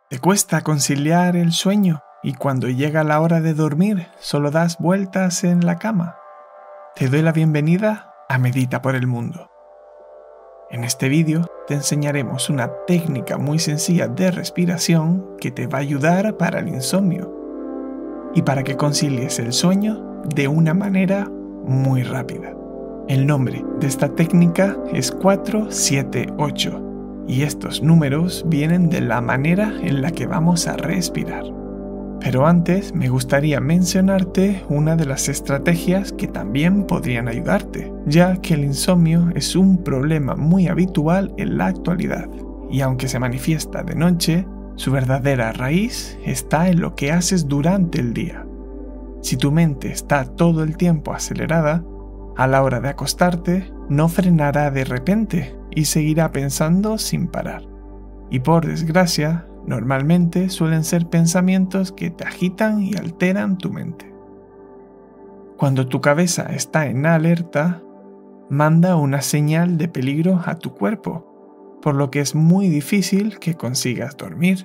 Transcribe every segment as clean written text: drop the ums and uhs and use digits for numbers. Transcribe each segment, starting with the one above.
¿Te cuesta conciliar el sueño y cuando llega la hora de dormir solo das vueltas en la cama? Te doy la bienvenida a Medita por el Mundo. En este vídeo te enseñaremos una técnica muy sencilla de respiración que te va a ayudar para el insomnio y para que concilies el sueño de una manera muy rápida. El nombre de esta técnica es 4-7-8 y estos números vienen de la manera en la que vamos a respirar. Pero antes me gustaría mencionarte una de las estrategias que también podrían ayudarte, ya que el insomnio es un problema muy habitual en la actualidad, y aunque se manifiesta de noche, su verdadera raíz está en lo que haces durante el día. Si tu mente está todo el tiempo acelerada, a la hora de acostarte no frenará de repente y seguirá pensando sin parar. Y por desgracia, normalmente suelen ser pensamientos que te agitan y alteran tu mente. Cuando tu cabeza está en alerta, manda una señal de peligro a tu cuerpo, por lo que es muy difícil que consigas dormir.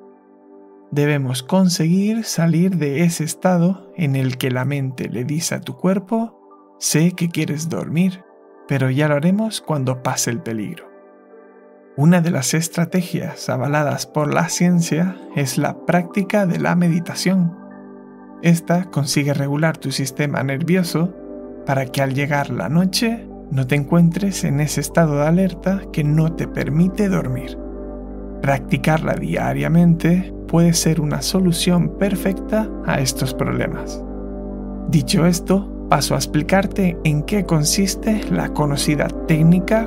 Debemos conseguir salir de ese estado en el que la mente le dice a tu cuerpo: sé que quieres dormir, pero ya lo haremos cuando pase el peligro. Una de las estrategias avaladas por la ciencia es la práctica de la meditación. Esta consigue regular tu sistema nervioso para que al llegar la noche no te encuentres en ese estado de alerta que no te permite dormir. Practicarla diariamente puede ser una solución perfecta a estos problemas. Dicho esto, paso a explicarte en qué consiste la conocida técnica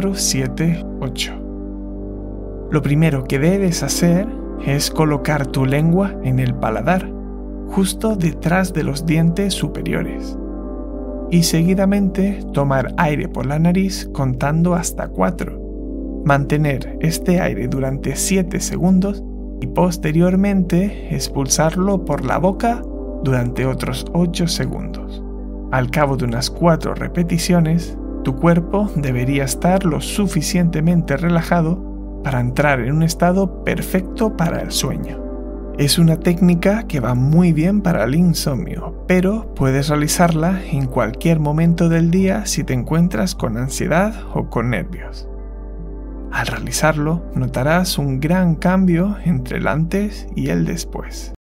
4-7-8. Lo primero que debes hacer es colocar tu lengua en el paladar, justo detrás de los dientes superiores, y seguidamente tomar aire por la nariz contando hasta 4. Mantener este aire durante 7 segundos y posteriormente expulsarlo por la boca durante otros 8 segundos. Al cabo de unas 4 repeticiones, tu cuerpo debería estar lo suficientemente relajado para entrar en un estado perfecto para el sueño. Es una técnica que va muy bien para el insomnio, pero puedes realizarla en cualquier momento del día si te encuentras con ansiedad o con nervios. Al realizarlo, notarás un gran cambio entre el antes y el después.